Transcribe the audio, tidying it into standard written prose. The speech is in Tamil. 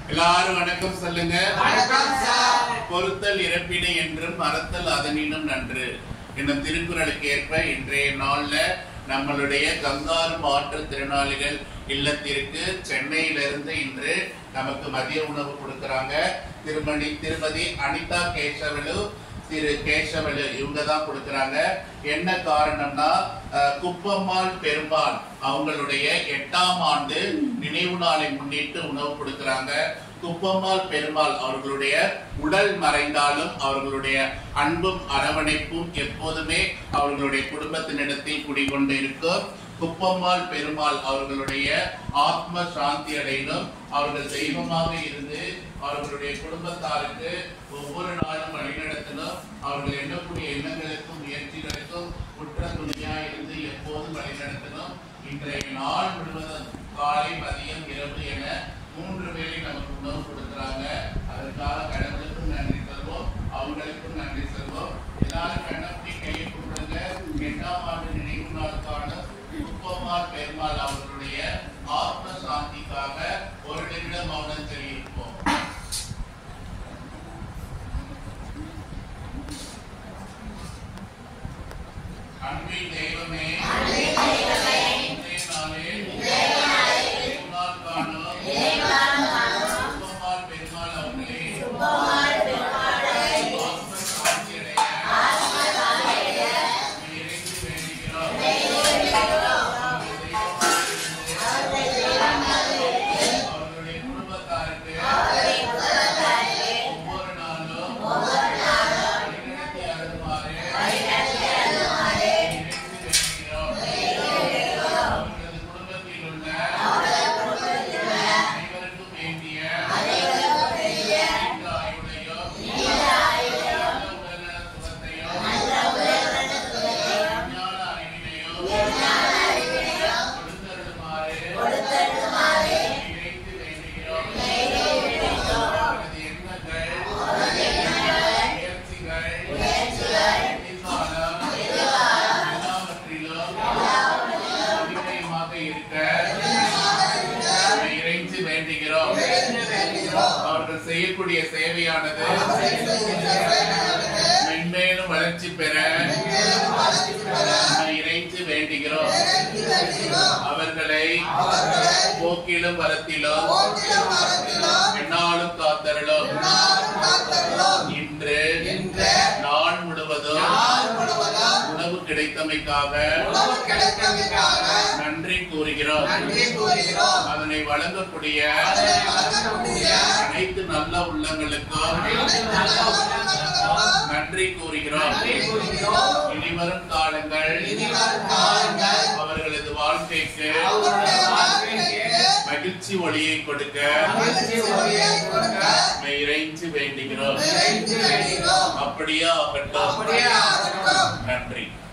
எல்லாரும் வணக்கம் சொல்லுங்க. வணக்கம் சார். பொறுத்தல் இறப்பினை என்றும் மறத்தல் அதனினும் நன்று என்னும் திருக்குறளுக்கு ஏற்ப இன்றைய நாள்ல நம்மளுடைய கங்காரு மாற்றுத்திறனாளிகள் இல்லத்திற்கு சென்னையிலிருந்து இன்று நமக்கு மதிய உணவு கொடுக்கறாங்க. திருமதி அனிதா கேசவலு, திரு கேசவலு இவங்க தான் கொடுக்கறாங்க. என்ன காரணம்னா குப்பம்மாள் பெருமாள் அவங்களுடைய 8ஆம் ஆண்டு நினைவு நாளை முன்னிட்டு உணவு கொடுக்கறாங்க. குப்பம்மாள் பெருமாள் அவர்களுடைய உடல் மறைந்தாலும் அவர்களுடைய அன்பும் அரவணைப்பும் எப்போதுமே அவர்களுடைய குடும்பத்தினிடத்தில் குடிகொண்டு இருக்கும். குப்பம்மாள் பெருமாள் அவர்களுடைய ஆத்ம சாந்தி அடையணும். அவர்கள் தெய்வமாக இருந்து அவர்களுடைய குடும்பத்தாருக்கு ஒவ்வொரு நாளும் வழிநடத்தணும். அவர்கள் எண்ணக்கூடிய எண்ணங்களுக்கும் முயற்சிகளுக்கும் குற்ற துணியா இருந்து எப்போதும் வழிநடத்தணும். இன்றைய நாள் முழுவதும் காலை, மதியம், இரவு என 3 வேளை நமக்கு உணவு கொடுக்குறாங்க. அதற்காக கடவுளுக்கும் நன்றி சொல்வோம், அவங்களுக்கும் நன்றி சொல்வோம். எல்லாரும் கண்ணப்படி கையை கொடுங்க. 8ஆம் ஆண்டு நினைவு நாளுக்கான குப்பம்மாள் பெருமாள் அவர்களுடைய ஆத்ம சாந்திக்காக ஒரு நிமிடம் மௌனம் தெரிவிப்போம். அன்பின் தெய்வமே, அவர்கள் செய்யக்கூடிய சேவையானது மென்மேலும் வளர்ச்சி பெற இறைந்து வேண்டுகிறோம். அவர்களை போக்கிலும் வரத்திலும் என்னாலும் காத்தருளும். இன்று நாள் முழுவதும் உணவு கிடைத்தமைக்காக நன்றி கூறுகிறோம். அதனை வழங்கக்கூடிய அனைத்து நல்ல உள்ளங்களுக்கும் நன்றி கூறுகிறோம். இனிவரும் காலங்கள் அவர்களது வாழ்க்கைக்கு மகிழ்ச்சி ஒளியை கொடுக்க இறைஞ்சி வேண்டுகிறோம். அப்படியே ஆகட்டும். நன்றி.